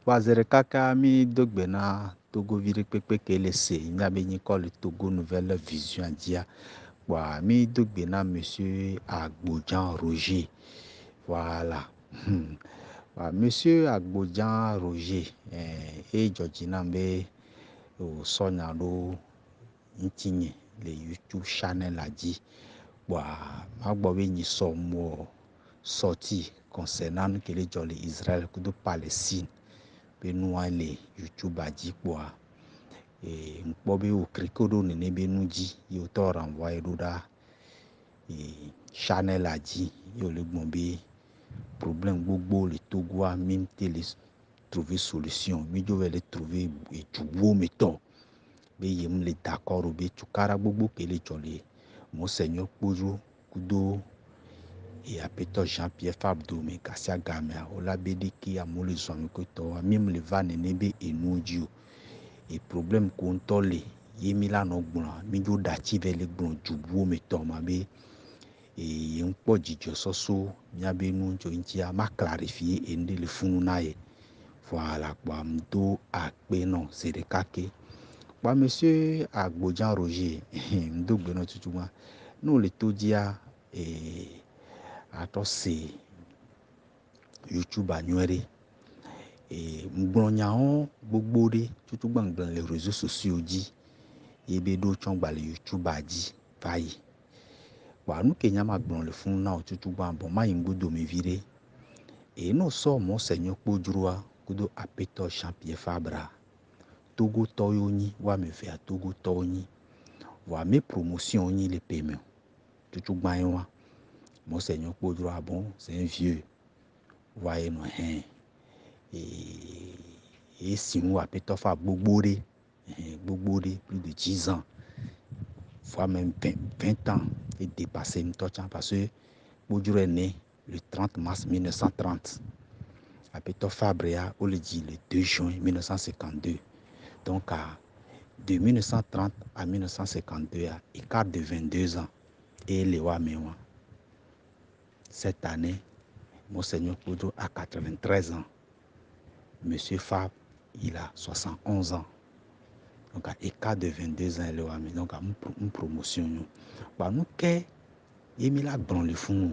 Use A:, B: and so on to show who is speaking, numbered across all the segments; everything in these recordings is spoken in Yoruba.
A: Wazere kaka mi dogbe na Togo viri pepe kele se nyabe ni kole Togo Nouvelle Vision dia. Wa mi dogbe na monsieur Agbodjan Roger. Voilà. Wa monsieur Agbodjan Roger Georgina mbe o sonya do ntinye le YouTube channel a dit. Wa magbobe ni somo sorti concernant que les jolly Israël que de Palestine. Benua le YouTube a dit quoi et mpobe o krikodo ne benuji yo to renvoyer doda et channel a dit yo le bombe problème gbogbo le Togo a même télé trouver solution mi jo le trouver et tubo meto be yem le d'accord be tukara gbogbo ke le jolly monseigneur Pojo kudo et apeto Jean-Pierre Fabdo me kasia gamea ola bediki amole zomi ko to même le va nenebe enudio et problème ko ntole yemila no gbon mi jo dachi vele gbon jubu me to ma be et yen po jijo soso nya be nu jo ntia ma clarifier ende le funu na ye voilà kwa mdo akpe non c'est de kake kwa monsieur Agbodjan Roger mdo gbe no tutuma no le to dia ato se YouTube anywere mgbronya on gbogbo de tutu gbangban les réseaux sociaux dit yebe do chongba le YouTube aji fayi wa nu kenya magbron le fun na tutu gban bon ma yingbodo me vire et no so monseigneur Podroa kudo apeto Jean-Pierre Fabra Togo toyoni wa me fe a Togo toyoni wa me promotion ni le paiement tutu gban wa monseigneur Podroa bon c'est un vieux voyez no hein et si nous appelons fa gbogbo de plus de 10 ans fois même 20 ans et dépassé une touch parce que Bodjo est né le 30 mars 1930 appelons Fabria on le dit le 2 juin 1952 donc de 1930 à 1952 écart de 22 ans et les Wamewa cette année monseigneur Bodjo a 93 ans. Monsieur Fab, il a 71 ans. Donc, à écart de 22 ans, il a donc une promotion. Bah, nous, il y a le fond.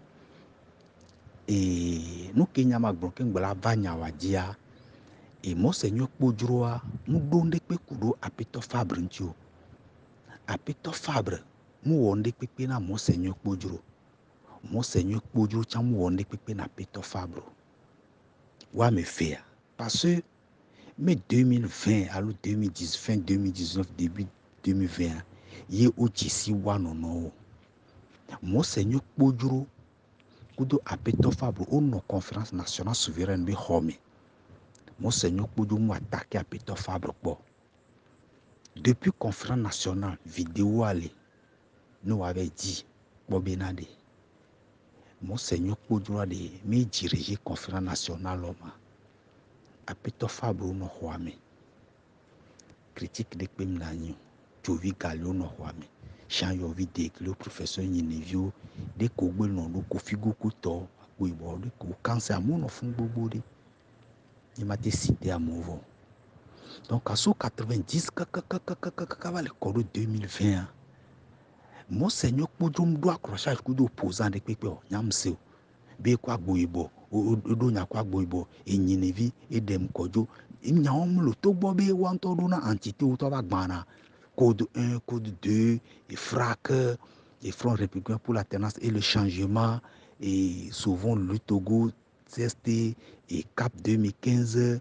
A: Et nous, Kenya, la vanya wadia. Et Monseigneur Podroa, nous donnons des coups à Peter Fabre. À Peter Fabre, nous avons des pépés à Monseigneur Podro. Monseigneur Podro, nous avons des pépés à Peter Fabre. Wa me faire. Parce que mais 2020, alors 2010, fin 2019, début 2020, il y a aussi Wanono. Monseigneur Podro, Kudo Apeto Fabre, une conférence nationale souveraine, mais Home. Monseigneur Podro m'a attaqué Apeto Fabre. Depuis conférence nationale, vidéo allée, nous avait dit, Bobenade, Monseigneur Podro a dirigé conférence nationale. Apeto Fabre, no Home. Critique de Pemlanio, Jovi Gallo no Hwame, Chan Yovi de le professeur Yinevio, de Kogwe no Kofigo Kuto, Wibo, de Cancer, mon fond Bobodi. Il m'a décidé à mouvoir. Donc, à 90, le coro 2020, Monseigneur Podrom doit accrocher à coup d'opposant de Pépé, Yamseo, Bekwa Boibo, Odonya Kwa Boibo, et Yinevi, et Dem Kojo. Il y a un le Tobobe ou un tordona entité ou Tobagmana. Code 1, code 2, et FRAC, et Front républicain pour l'alternance et le changement, et souvent le Togo, CST, et CAP 2015,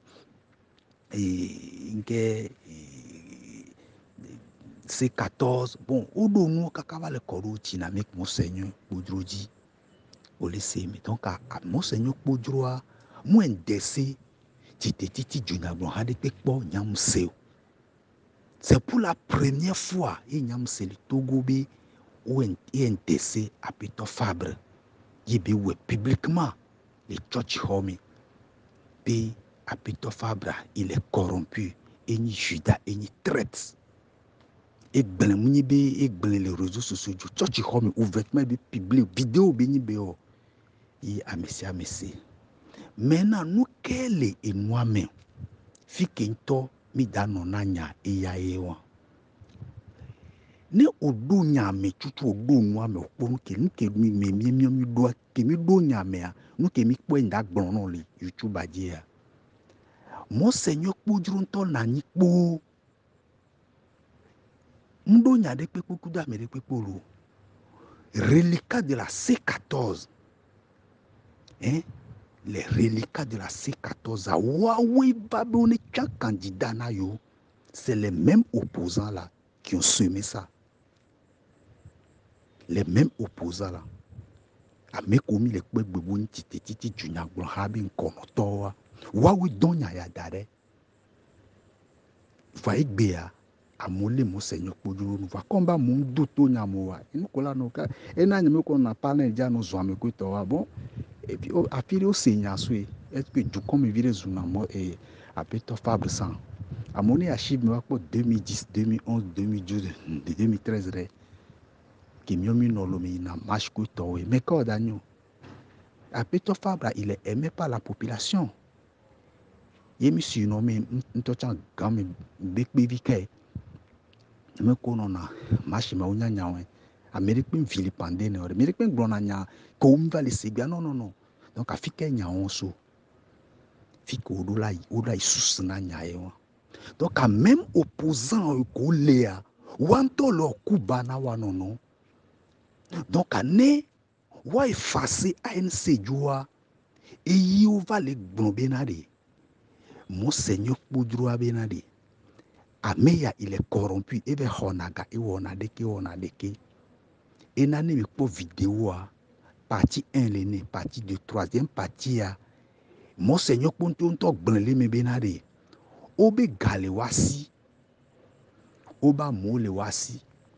A: et C14. Bon, au dono, Kakava le Koro, dynamique, Monseigneur Podroji, au laisser. Mais donc, à Monseigneur Podroa, moi, un décès. C'est pour la première fois il y a le Togobe où un décès à Peter Fabre. Il y a publiquement les church homie. Puis à Peter Fabre, il est corrompu. Et il juda et il traite. Et les réseaux sociaux, church homie ouvertement publié vidéo béni et à messie. Maintenant, nous, quel est moi-même? Fikento mi dano na nya eya ewa. Ne odo nya me tutu odo nwa me okponu ke nke mi do ke mi do nya me a nu ke mi kpo nda gbon no le YouTube aje a. Mo senyo kpojuru nto na nyi kpo. Mdo nya de pepo kuda me de pepo lo. Reliquats de la C14. Hein? Les reliquats de la C14 à Huawei Babone chaque candidat na yo. C'est les mêmes opposants là qui ont semé ça. Les mêmes opposants là. A me komi le kwe gbebon titi junya gbon habi nkono towa. Huawei donya ya dare. Va igbe a mole mo senyo kpojuru nu va komba mo do to nya mo wa. Inu kola no ka ena nyame ko na pale ja no zo ame ko to wa bon. Et puis a pire o senya so est que du comme vire zuna mo et a peto Fabre 100. A moni archive me wa ko 2010, 2011, 2012, 2013 re. Qui miomi no lo me na marche ko to we. Mais ko danyo. A peto Fabre il est aimé par la population. Yemi surnommé ntocha game bekbe vike. Me kono na marche me onya nyawe. Amérique vilipendé ne Amérique blona nya ko mi va le sebia non. Donc afike nya onso. Fiko odola isusna nya e. Donc à même opposant ko lea wanto lo kubana wa non. Donc à ne wa effacer ANC joa e yi o va le gbonbe na de. Mon seigneur Poudroa benade. Ameya il est corrompu et ve honaga et wonadeke. Et nani me po vidéo a partie 1 l'année, partie 2, troisième partie a mon seigneur Pontonto gbenle me benade. Obe gale wasi. Oba mole wasi.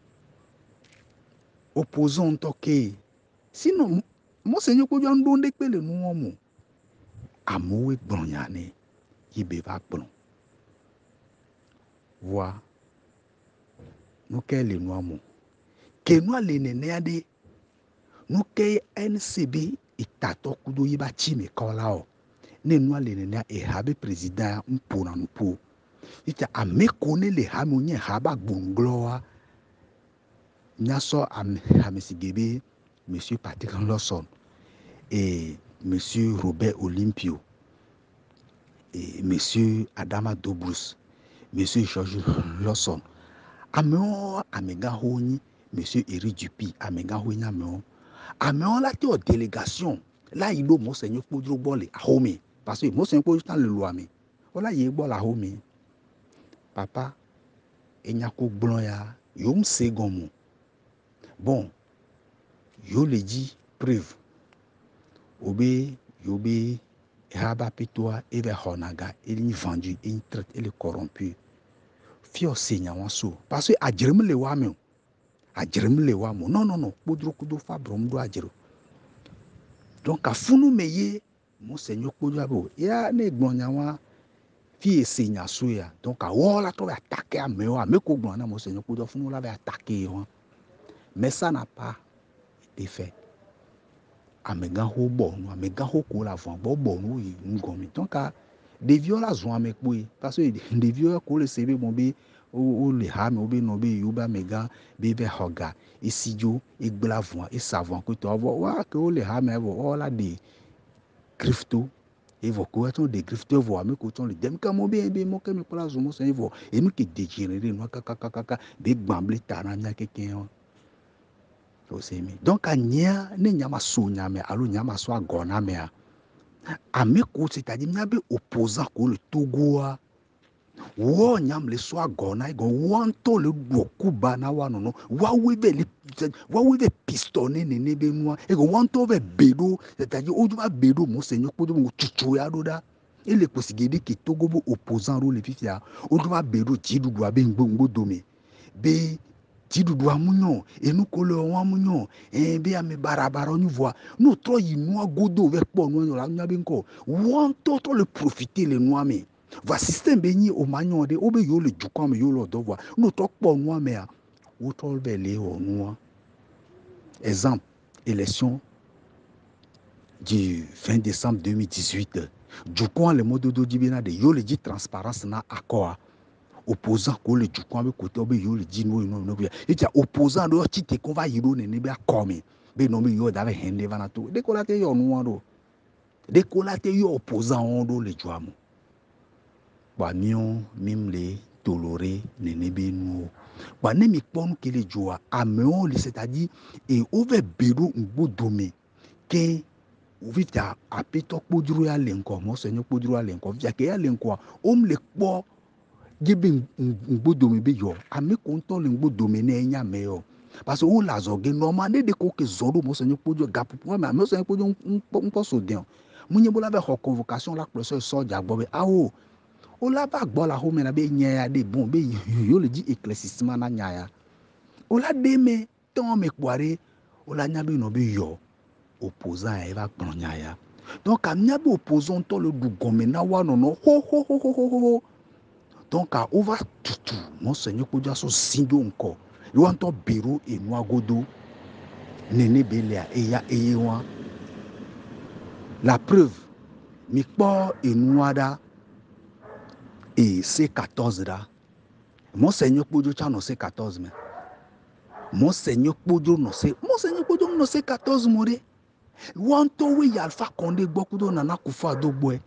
A: Opposant toke. Sinon mon seigneur Poudroa ndonde pele nou omo. Amowe gbonyane. Yibe va gbon. Voix. Nous qu'elle nous avons. Que nous allons nous nous que NCB et tato kudo yiba chime kolao. Ne nous allons nous et habe président mpona nous. Ita a me kone le hamonye haba bungloa. Nyaso a mesigebe monsieur Patrick Lawson et monsieur Robert Olympio et monsieur Adama Dobrus, monsieur George Lawson. Ameo amega honi monsieur Eric Dupi amega honi ameo la te o délégation là il do monseigneur Podro bolé a home parce que monseigneur Podro tan le loi mi ola ye bol a home papa enya ko gbon ya yo mse gomo bon yo le dit preuve obe yobe haba pitoa eve honaga il ni vendu il traite il est corrompu fio senya wanso parce que adjerem le wa me adjerem le wa mo non Podro kudo fa brom do adjero donc afunu meye mon seigneur Podro abo ya ne gbonya wa fi senya so ya donc a wola to attaquer a me ko gbona mon seigneur Podro funu la va attaquer mais ça n'a pas été fait amega ho bo no amega ho ko la von bo no yi ngomi donc a des viola zo amekwe parce que des viola ko le sebe bon be o le ha me obe no be yuba mega be ve hoga isijo igblavon e savon ko to wa ke o le ha me o la de grifto e vo ko ton de grifto vo ame ko ton le dem ka mo be mo ke me pla zo mo se vo e mi ke dégénérer no kaka be gbamble taranya keken donc a nya ne nyama so nyame alo nyama so agona me a me ko c'est-à-dire nyabe opposant ko le Togo a wo nyam le so agona go wanto le doku bana wa no wa we ve pistonné ne be noa e go wanto ve bedo c'est-à-dire o du ba bedo mo seigneur ko do mo chuchu ya do da e le posigede ki Togo bo opposant ro le fifia o du ba bedo jidu do abe ngbo do me be jidudu amunyo enukolo amunyo be ame barabara on voit nous trop yi noa godo ve po no la nya be nko won to le profiter le noa me va système be ni o manyo de obe yo le jukan me yo lo do voit nous to po noa me a o to be le o noa exemple élection du 20 décembre 2018 du coin le mode do dibina de yo le dit transparence na accord opposant ko le du coin be côté obe yo le dit no et ya opposant do tite ko va yiro ne be akome be no be yo da be hende vana to de ko la te yo no do de ko la te yo opposant on do le joamu ba mion mim le toléré ne be no ba ne mi pon ke le joa ameon le c'est-à-dire et over bureau ngbo dome ke vita apito kpojuru ya lenko mo senyo kpojuru ya lenko via ke ya lenko le kpo gibe ngbodo be yo ame ko nto le ngbodo me na enya me yo parce que o la zoge normal de ko ke zodo mo senyo kpojuru gapu po me mo senyo kpojuru npo so den mo nye bola be ho convocation la professeur soja gbo be awo o la ba gbo la ho me na be nya ya de bon be yo le di éclaircissement na nya ya o la de me ton me kware o la nya be no be yo opposant e va gbonya ya donc a mia be opposant to le du gomena wa no no ho donc a over tutu mon seigneur ko ja so sindo nko you want to bureau e no agodo nene belia e ya e wa la preuve mi po e noada e C14 da mon seigneur ko jo cha no C14 me mon seigneur ko jo no C14 more wanto we Alpha Condé gbokudo nana kufa dogbo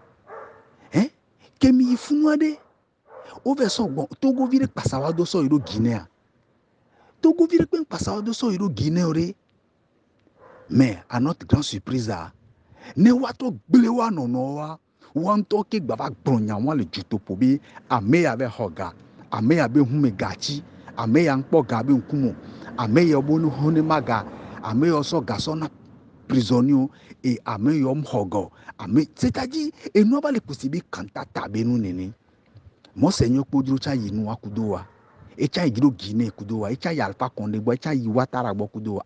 A: kemi ifunuade over so bon Togo vire pasawa do so iro Guinea Togo vire pen pasawa do so iro Guinea ore mais à notre grande surprise ne wato gblewa nonowa wanto ke gbaba gbronya wan le juto pobi ame ave hoga ame abe hume gachi ame ya nkpo gabe nkumo ame ya bonu hone maga ame yo so gasona prisonnier et ame yom hogo ame c'est-à-dire et nous va les possible kantata benu nene mon seigneur podru cha yinu akudowa e cha igiro Guinée kudowa e cha Alpha Condé bo e cha Ouattara bo kudowa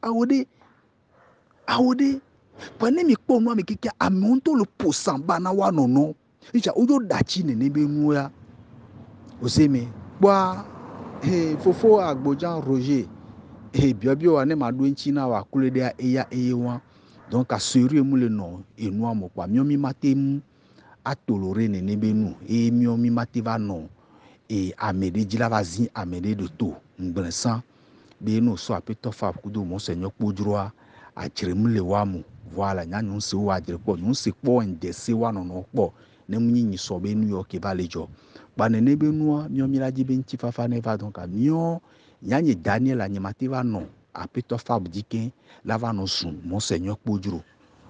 A: awode pone mi po no mi kike amonto le posamba na wa nono icha ojo dachi nene benu ya oseme bwa fofo agbojan Roger biobio wa ne madu nchina wa kulede eya eyewa donc a sérieux mu le no enu amo kwa miomi matem atoloré nene benu e miomi mativa no e amede djila vazi amede de to ngbrensan be no so apeto fa kudo mon seigneur kpojroa a jiremu le wamu voilà nyanyu se wa jire po nu se po ndese wa no no po ne munyi so be nu yo ke balejo ba nene benu miomi la jibe nchi fafa ne va donc a mio nyanye Daniel anyemativa no apeto fa bdiken lava no sun mon seigneur kpojro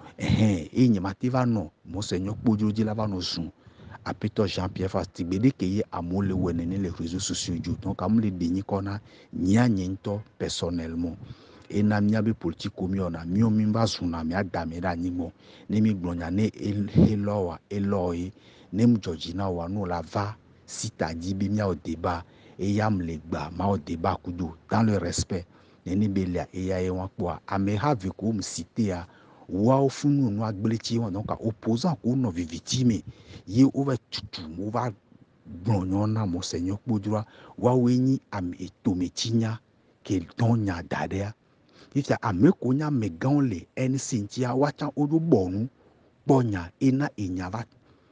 A: e nyemativa no mon seigneur kpojro di lava no sun apeto Jean-Pierre Fastigbede keye amole wenene les réseaux sociaux donc amule denyi kona nyanye nto personnellement et na miabe politique komi ona mio mimba suna mi adamera nyimo ne mi glonya ne elowa eloi ne mjojina wa no la va sita dibi mia au débat et yam le gba ma au débat kudo dans le respect ne belia e ya e wa kwa ameha viko msite a wa ofunu no agbelechi won donc opposant ko no victime ye over tutu over gbonyona mo seigneur kpodura wa wenyi am etomechinya ke donya dadea ifya amekonya meganle ensintia wacha odo bonu bonya ena enyava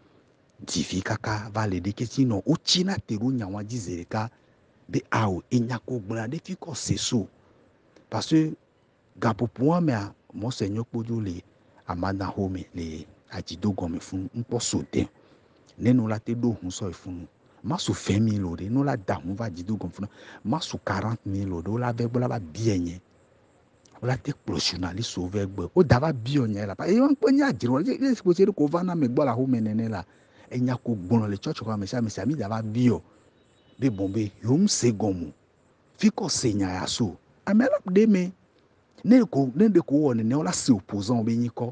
A: difikaka valede ketino uchina terunya wa dizereka be awo enyako gbona de fiko seso parce que gapopoa me mo seigneur kpodu le amanda home le ajido gome fun npo sote nenu la te do hun so ifunu masu 20,000 lode no la da hun va jido gome fun masu 40,000 lode la ve bola ba bienye la te journaliste sauver gbe o dava bionye la pa e wan po nya jiro le supposé ko vana me gbo la home nene la enya ko gbon le church ko me sa mi dava bio be bombe yom segomu fiko senya ya so amela de me ne de ko woni ne la se opposant be nyiko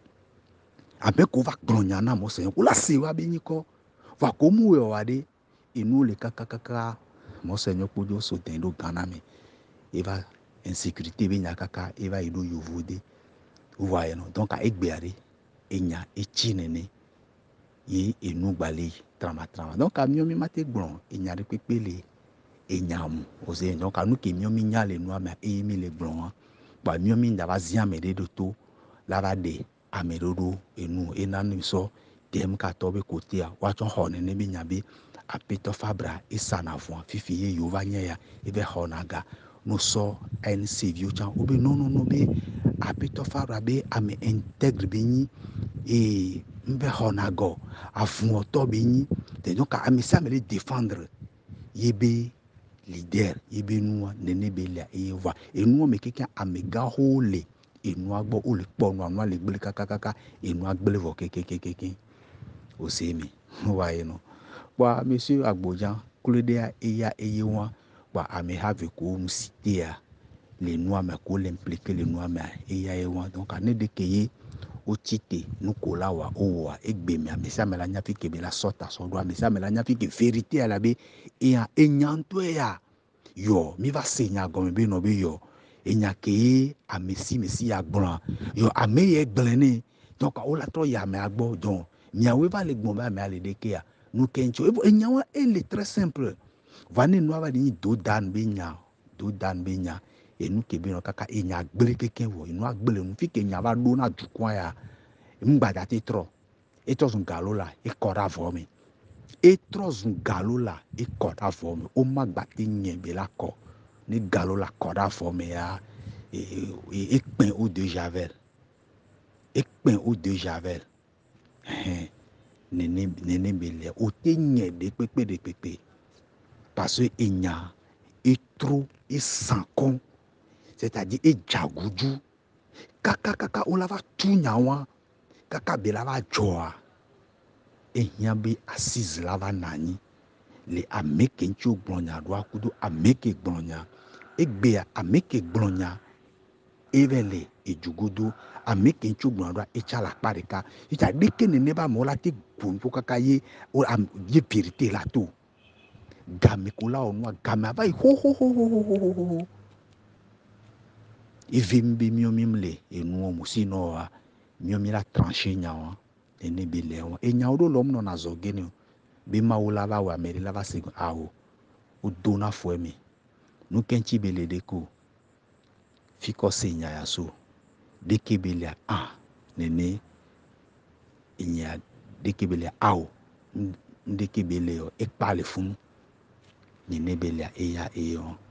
A: abe ko va gronya na mo se ko la se wa be nyiko va ko mu we wade inu le kakakaka mo se nyo pojo so den do Ghana me e va insécurité be nyakaka e va ido yovode vous voyez non donc a egbeare enya e chinene ye enu gbale trama donc a miomi mate gbon enya de pepele enyamu ose donc anu ke miomi nyale no ama e mi le gbon ba miomi ndava zia me de to lava de amedodo enu enanu so dem ka tobe côté a wa chon hone ne bi nyabe a peto fabra isana fon fifi ye yova nya ya ebe honaga no so en sevio chan obe no be a peto fabra be ame intègre be ni e mbe honago a fun oto be ni te donc a me ça me le défendre yebe leader yebe noa nene be lia e va e noa me keke amega hole e noa gbo o le po noa le gbele kaka e noa gbele vo keke o se mi wa ye no wa monsieur Agbojan kulede a eya eye wa wa ame have ko mu cité a le noa me ko l'impliquer le noa me eya ye wa donc ane de keye o tite nu kola wa o wa egbe mi ame sa me la nya fi ke be la sota so do ame sa me la nya fi ke vérité à la be e a enyanto ya yo mi va senya gomi be no be yo enya ke amesi mesi agbon yo ame ye gblene donc o la to ya me agbo donc nya we va le gbon ba me ale de ke ya nu kencho enya wa ele très simple vane no va ni do dan be nya e nu ke be no kaka enya gbele keke wo enu agbele nu fi ke nya va do na jukwa ya mgbada ti tro e to sun galo la e kora vo mi e trozun galo la e kora fo me o magba ti nye be la ko ni galo la kora fo me ya e pen o de javel nene be le o te nye de pepe parce que enya e trop e sankon c'est-à-dire e jaguju kaka o la va tu nyawa kaka be la va joa e be assise la va nani le ameke nchu gblonya do akudo ameke gblonya egbe ameke gblonya evele ejugudu ameke nchu gblonya do echala parika ita deke ne neba mola te gunpo kaka ye o am ye vérité la to game kola onwa game ava ho evimbe miomimle enu musino wa miomila trancher nyawa ene bele wa enya do lom no na zogene be maula va wa meri la va se awo o dona fo mi nu kenchi bele deko fiko senya ya so deke bele nene inya deke bele awo ndeke bele e pale fun nene bele eya eyo